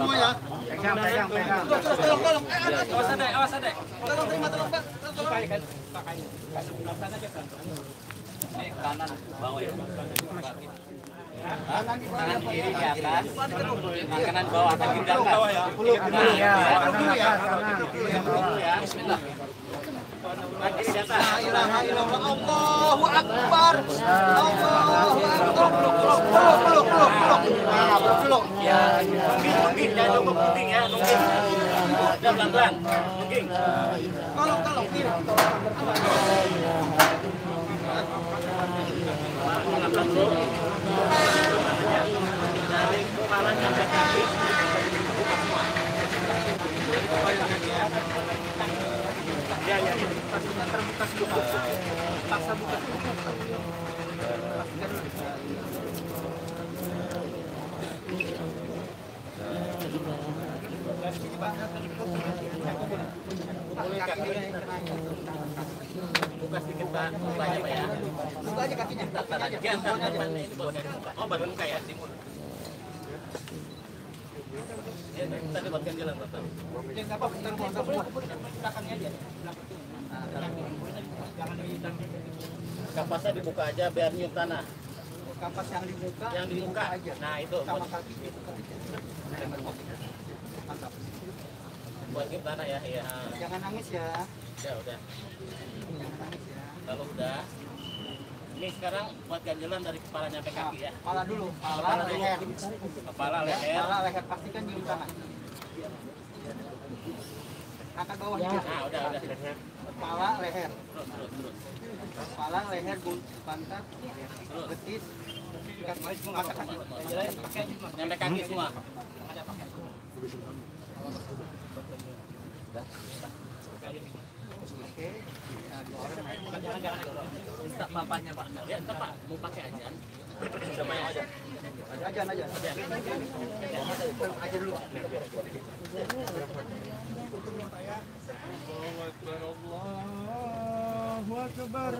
semua ya. Pegang. Tolong. Awas adek. Tolong terima tolong Pak. Pakai kan. Sebelah sana aja kan. Ini kanan bawah ya. Kanan kiri di atas. Kanan bawah, kaki di atas. Iya, kanan atas, kanan. Ya, bismillah. Kaki di atas. La ilaha illallah. Allahu Akbar. Allahu Akbar. Peluk. Ya, mungkin jangan nunggu penting ya, mungkin. Udah pelan-pelan, mungkin. Tolong. Pelan-pelan bro. Dari kepala sampai kaki. Ya. Terbuka sedikit. Paksa buka. Buka sedikit Pak, buka aja Pak ya. Buka aja kakinya. Oh baru buka ya, timur. Tadi buatkan jalan Pak. Belakangnya aja. Kapasnya dibuka aja biar nyium tanah. Kapas yang dibuka. Aja. Nah itu. Sama kaki itu. Mantap. Buat nyium tanah ya. Iya. Jangan nangis ya. Ya udah. Jangan nangis ya. Kalau udah, ini sekarang buat ganjelan dari kepala sampai kaki ya. Kepala dulu. Kepala leher. Kepala, leher. Kepala leher pastikan nyium tangan. Angkat bawah dikit. Nah udah. Kepala leher. Terus. Kepala leher pantat betis. Angkat kaki. Sampai kaki semua. Oke. Minta bapaknya Pak. Ya entar Pak, mau pakai aja. Siapa yang aja? Ajan. Aja dulu. Allahu Akbar.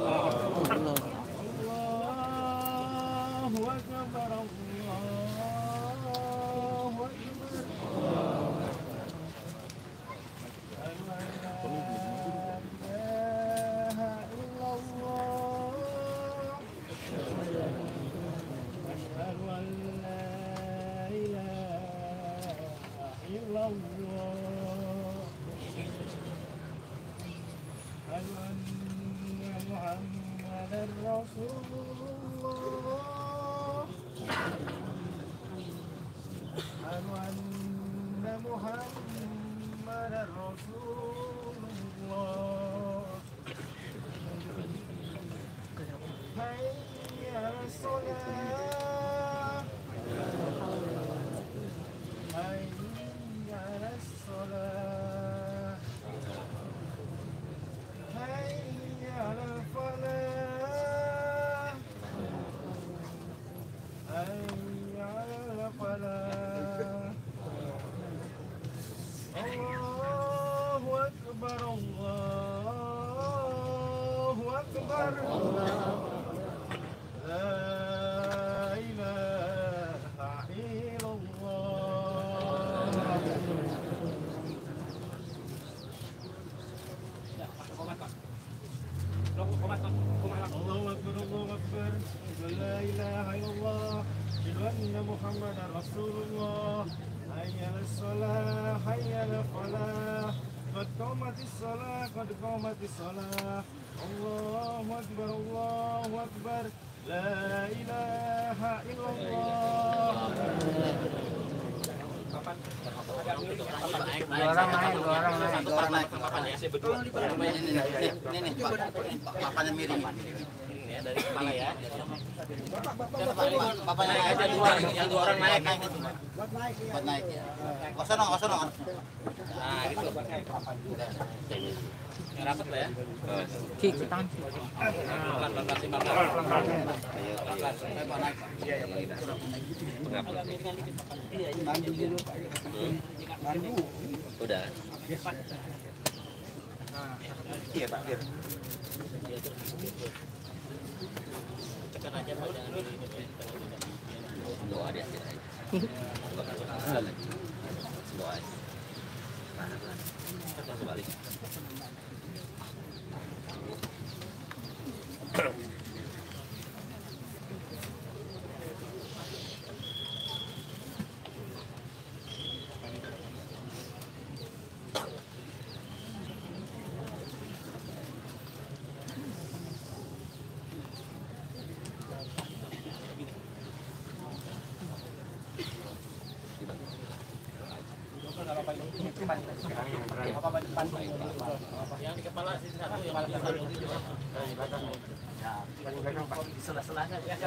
Qad qamatis shalah. Allahu Akbar. La ilaha illallah. Dua orang naik. Ini papannya miring. Ya dari kepala ya. Bapaknya naik aja yang dua orang naik. Buat naik ya. Kosong. Nah gitu. Yang rapat lah ya. Cik, tangan. Pelan-pelan simbang. Udah. Iya Pak. Tekan aja Pak, jangan doa di akhir aja. Balik. Yang di kepala sini satu, yang di satu itu. Sela-selanya ya.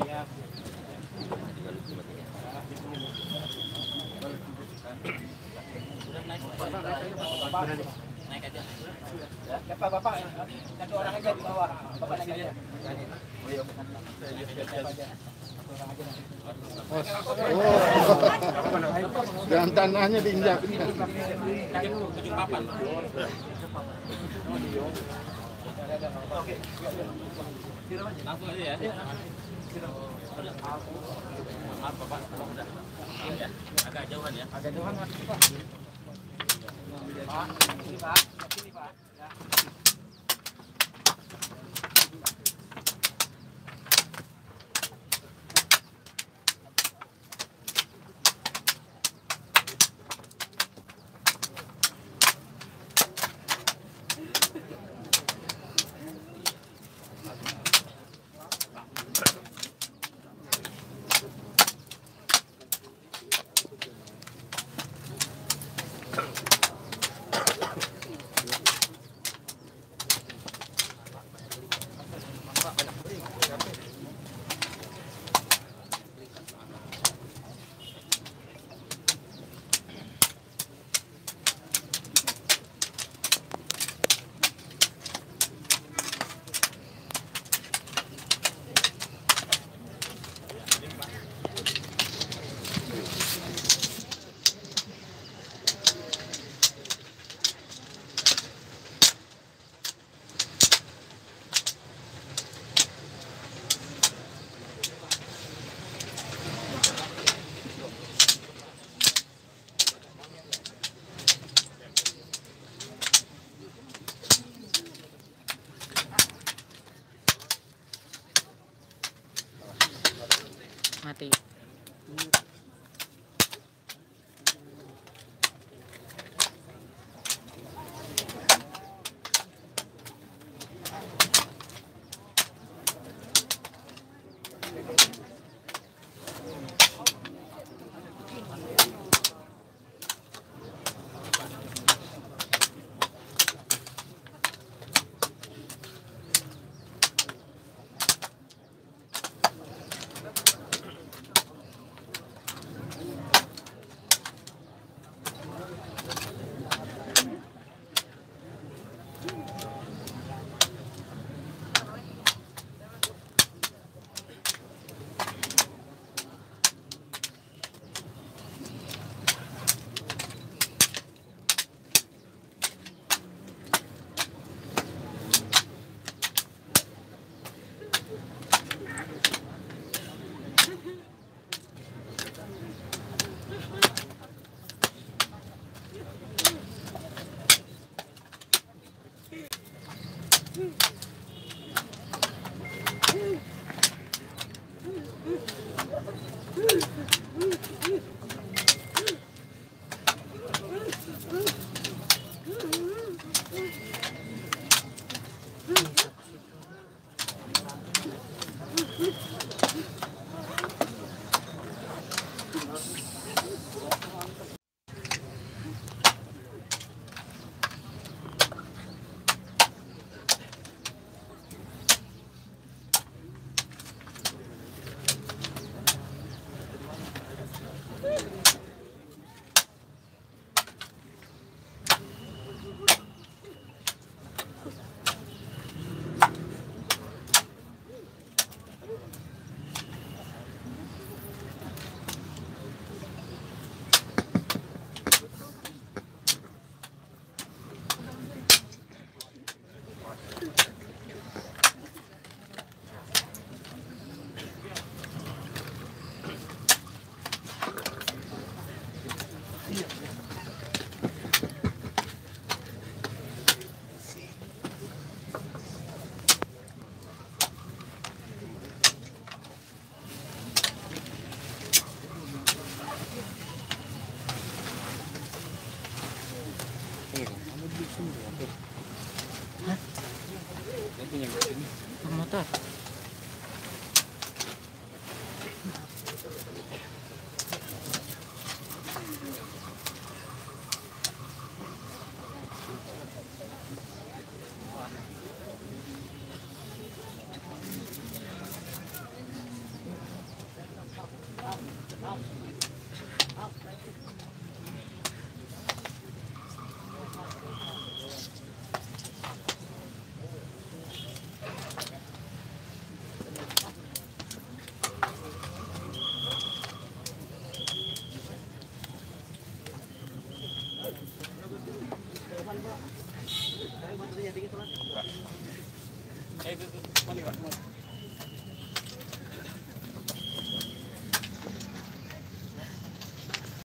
Sudah naik. Naik aja. Ya Bapak, satu orang aja di bawah. Bapak naik aja. Dan tanahnya diinjak. Ujung papan. Langsung aja ya. Maaf Bapak, udah. Ya, agak jauhan ya. Agak jauhan Mas. Pak, sini Pak. Sini Pak. Ya. Mati. Motor. Itu,